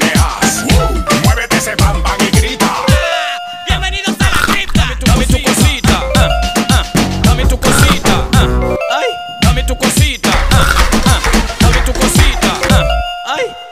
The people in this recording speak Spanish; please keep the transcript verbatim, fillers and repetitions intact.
veas. Uh, muévete ese bam bam y grita. Ah, bienvenidos a la cripta. Dame tu cosita, ah, ah, dame tu cosita, ah, ay, dame tu cosita, ah.